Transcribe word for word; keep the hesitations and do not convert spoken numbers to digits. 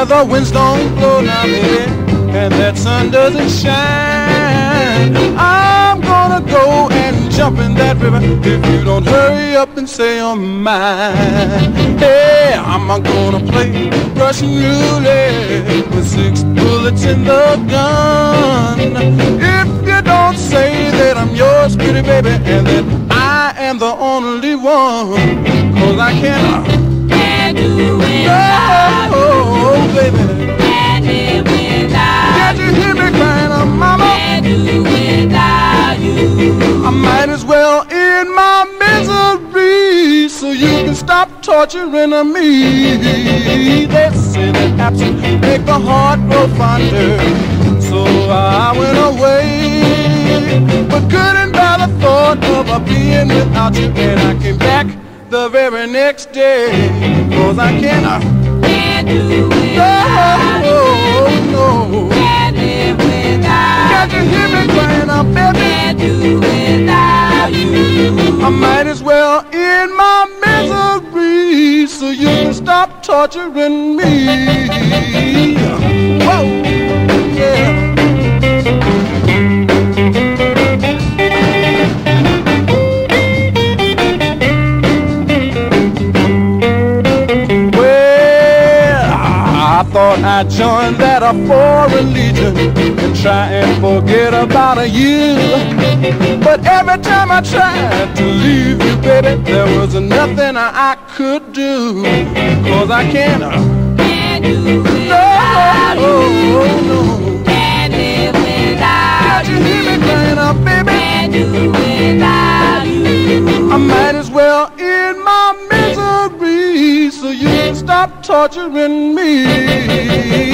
the winds don't blow now, baby, and that sun doesn't shine, I'm gonna go and jump in that river if you don't hurry up and say you're mine. Hey, I'm gonna play Russian roulette with six bullets in the gun. If you don't say that I'm yours, pretty baby, and that I am the only one, 'cause I cannot Can't do without oh, you. oh, baby. Can't live without Can't you hear me crying, oh, mama? Can't do without you. I might as well end my misery so you can stop torturing me. They say that absence make the heart grow fonder, so I went away, but couldn't bear the thought of a being without you, and I came back the very next day, 'cause I cannot Can't do without no, you. no. Can't live without Can't you hear me crying out, baby? Can't do without you. I might as well end my misery so you can stop torturing me. Whoa, yeah. I thought I'd join that a foreign legion and try and forget about you, but every time I tried to leave you, baby, there was nothing I, I could do, 'cause I can't uh, Can't do without no, you. oh, no. Can't live without Can't you hear me crying out, baby? Can't do without you. I might as well end my misery so you can stop torturing me.